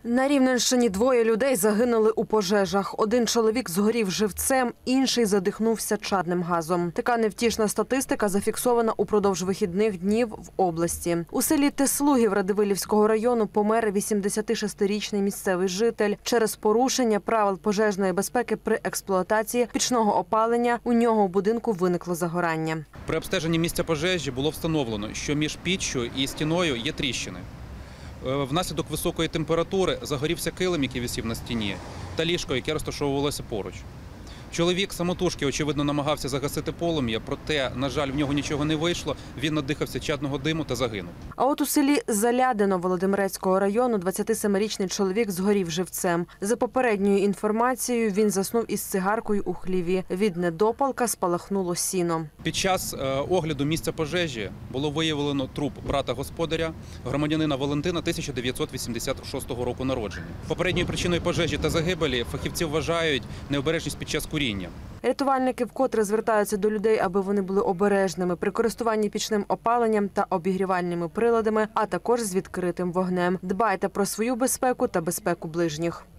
На Рівненщині двоє людей загинули у пожежах. Один чоловік згорів живцем, інший задихнувся чадним газом. Така невтішна статистика зафіксована упродовж вихідних днів в області. У селі Теслугів Радивилівського району помер 86-річний місцевий житель. Через порушення правил пожежної безпеки при експлуатації пічного опалення у нього в будинку виникло загорання. При обстеженні місця пожежі було встановлено, що між піччю і стіною є тріщини. Внаслідок високої температури загорівся килим, який висів на стіні, та ліжко, яке розташовувалося поруч. Чоловік самотужки, очевидно, намагався загасити полум'я, проте, на жаль, в нього нічого не вийшло, він надихався чадного диму та загинув. А от у селі Залядино Володимирецького району 27-річний чоловік згорів живцем. За попередньою інформацією, він заснув із цигаркою у хліві. Від недопалка спалахнуло сіно. Під час огляду місця пожежі було виявлено труп брата господаря, громадянина Валентина 1986 року народження. Попередньою причиною пожежі та загибелі фахівці вважають необережність під час куріння. Рятувальники вкотре звертаються до людей, аби вони були обережними при користуванні пічним опаленням та обігрівальними приладами, а також з відкритим вогнем. Дбайте про свою безпеку та безпеку ближніх.